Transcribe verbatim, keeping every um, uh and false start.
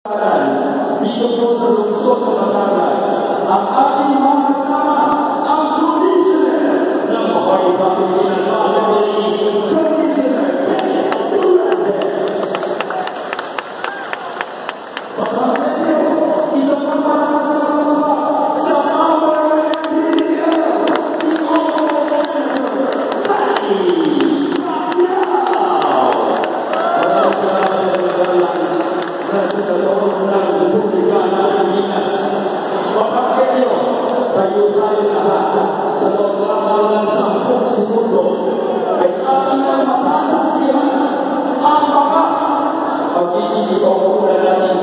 Dito po sa lungsod ng Batangas, ang ating mga kasama, ang Commissioner ng Mahoy Pilipinas Assembly, Commissioner Durantes. Pagkakatayo, isang pagkakatas na mga sa Power M P L, the Honorable Senator Patty Pacquiao. Maraming salamat ng mga Presidente ng Republika ng Pilipinas. Pagkakayo, tayo tayo lahat sa loob lamang ng sampung segundo ay ating masasaksihan ang mga pagiging ito na natin